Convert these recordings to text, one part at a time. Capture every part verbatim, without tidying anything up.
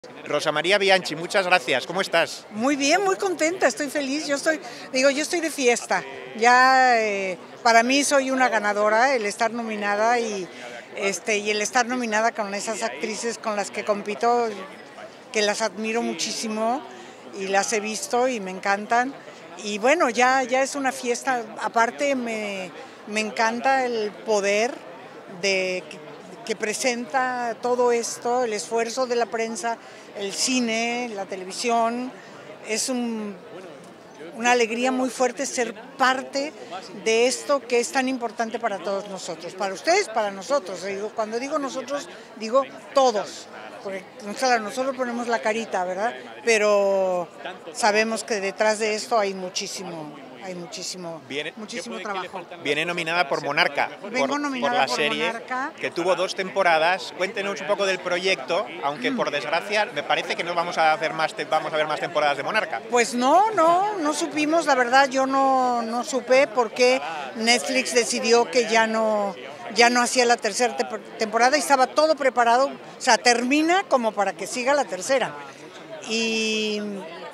Rosa María Bianchi, muchas gracias. ¿Cómo estás? Muy bien, muy contenta, estoy feliz. Yo estoy, digo, yo estoy de fiesta. Ya eh, para mí soy una ganadora el estar nominada y este y el estar nominada con esas actrices con las que compito, que las admiro muchísimo y las he visto y me encantan. Y bueno, ya ya es una fiesta. Aparte me me encanta el poder de que presenta todo esto, el esfuerzo de la prensa, el cine, la televisión. Es un, una alegría muy fuerte ser parte de esto que es tan importante para todos nosotros, para ustedes, para nosotros. Cuando digo nosotros, digo todos, porque nosotros ponemos la carita, ¿verdad? Pero sabemos que detrás de esto hay muchísimo... Hay muchísimo, viene, muchísimo trabajo. Viene nominada por Monarca, Vengo por, nominada por la por serie, Monarca. Que tuvo dos temporadas. Cuéntenos un poco del proyecto, aunque por desgracia me parece que no vamos a hacer más, vamos a ver más temporadas de Monarca. Pues no, no, no supimos, la verdad yo no, no supe por qué Netflix decidió que ya no, ya no hacía la tercera temporada y estaba todo preparado, o sea, termina como para que siga la tercera. Y...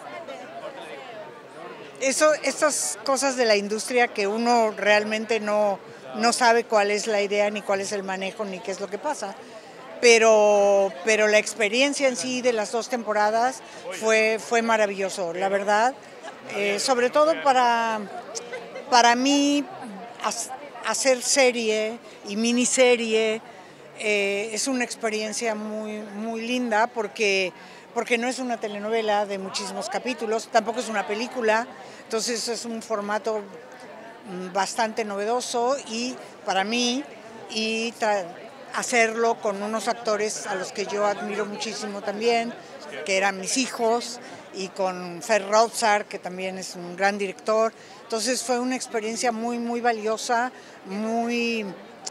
Eso, estas cosas de la industria que uno realmente no, no sabe cuál es la idea, ni cuál es el manejo, ni qué es lo que pasa. Pero, pero la experiencia en sí de las dos temporadas fue, fue maravilloso, la verdad. Eh, sobre todo para, para mí, hacer serie y miniserie eh, es una experiencia muy, muy linda porque... porque no es una telenovela de muchísimos capítulos, tampoco es una película, entonces es un formato bastante novedoso y para mí, y hacerlo con unos actores a los que yo admiro muchísimo también, que eran mis hijos, y con Fer Rothschild, que también es un gran director. Entonces fue una experiencia muy, muy valiosa, muy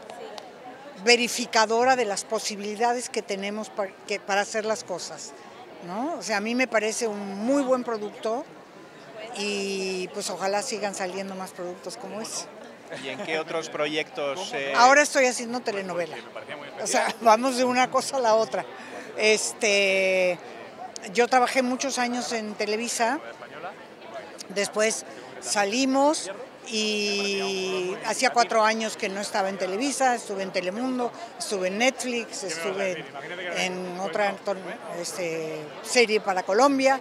verificadora de las posibilidades que tenemos para, que, para hacer las cosas, ¿no? O sea, a mí me parece un muy buen producto y pues ojalá sigan saliendo más productos como ese. ¿Y en qué otros proyectos? Eh... Ahora estoy haciendo telenovela, o sea, vamos de una cosa a la otra. Este, yo trabajé muchos años en Televisa, después salimos y hacía cuatro años que no estaba en Televisa, estuve en Telemundo, estuve en Netflix, estuve en otra este, serie para Colombia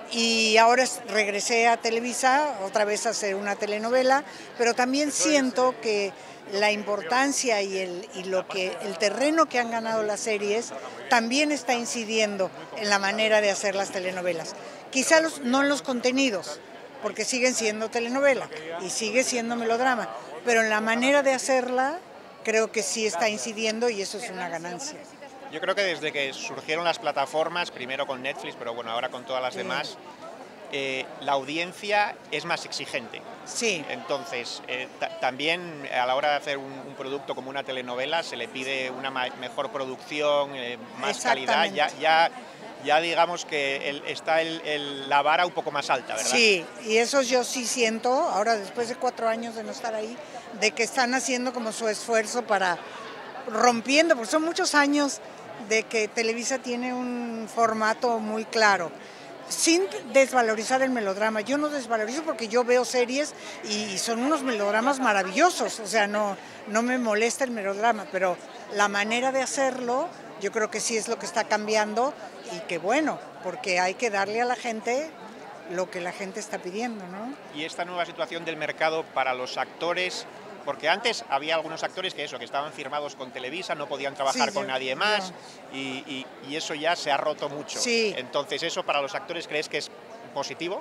y ahora regresé a Televisa otra vez a hacer una telenovela, pero también siento que la importancia y el, y lo que, el terreno que han ganado las series también está incidiendo en la manera de hacer las telenovelas. Quizá los, no en los contenidos, porque siguen siendo telenovela y sigue siendo melodrama, pero en la manera de hacerla creo que sí está incidiendo y eso es una ganancia. Yo creo que desde que surgieron las plataformas, primero con Netflix, pero bueno, ahora con todas las demás, eh, la audiencia es más exigente. Sí. Entonces, eh, también a la hora de hacer un, un producto como una telenovela se le pide una mejor producción, eh, más calidad, ya... ya ya digamos que el, está el, el, la vara un poco más alta, ¿verdad? Sí, y eso yo sí siento, ahora después de cuatro años de no estar ahí, de que están haciendo como su esfuerzo para rompiendo, porque son muchos años de que Televisa tiene un formato muy claro, sin desvalorizar el melodrama. Yo no desvalorizo porque yo veo series y son unos melodramas maravillosos, o sea, no, no me molesta el melodrama, pero la manera de hacerlo yo creo que sí es lo que está cambiando y que bueno, porque hay que darle a la gente lo que la gente está pidiendo, ¿no? Y esta nueva situación del mercado para los actores, porque antes había algunos actores que eso, que estaban firmados con Televisa, no podían trabajar sí, con yo, nadie más no. y, y, y eso ya se ha roto mucho. Sí. Entonces, ¿eso para los actores crees que es positivo?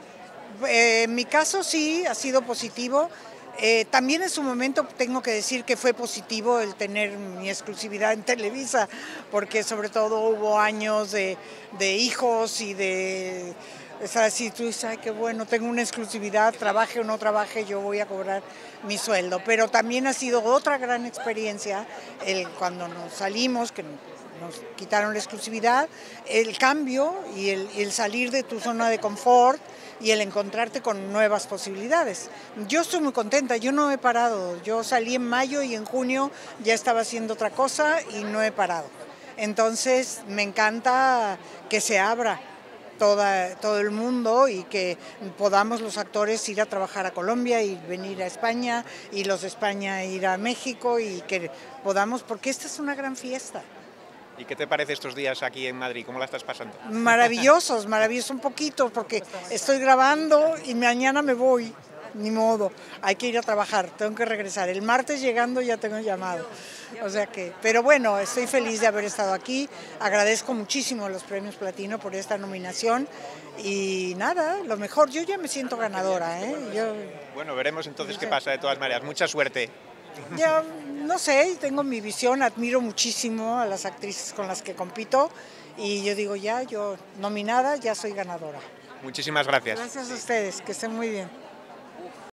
Eh, en mi caso sí, ha sido positivo. Eh, también en su momento tengo que decir que fue positivo el tener mi exclusividad en Televisa, porque sobre todo hubo años de, de hijos y de... O sea, si tú dices, ay, qué bueno, tengo una exclusividad, trabaje o no trabaje, yo voy a cobrar mi sueldo. Pero también ha sido otra gran experiencia el, cuando nos salimos, que nos quitaron la exclusividad, el cambio y el, y el salir de tu zona de confort y el encontrarte con nuevas posibilidades. Yo estoy muy contenta, yo no he parado, yo salí en mayo y en junio ya estaba haciendo otra cosa y no he parado. Entonces me encanta que se abra toda, todo el mundo y que podamos los actores ir a trabajar a Colombia y venir a España y los de España ir a México y que podamos, porque esta es una gran fiesta. ¿Y qué te parece estos días aquí en Madrid? ¿Cómo la estás pasando? Maravillosos, maravilloso un poquito, porque estoy grabando y mañana me voy, ni modo, hay que ir a trabajar, tengo que regresar. El martes llegando ya tengo llamado, o sea que, pero bueno, estoy feliz de haber estado aquí, agradezco muchísimo a los Premios Platino por esta nominación y nada, lo mejor, yo ya me siento ganadora, ¿eh? Yo, bueno, veremos entonces qué pasa de todas maneras, mucha suerte. Ya, no sé, tengo mi visión, admiro muchísimo a las actrices con las que compito y yo digo ya, yo nominada, ya soy ganadora. Muchísimas gracias. Gracias a ustedes, que estén muy bien.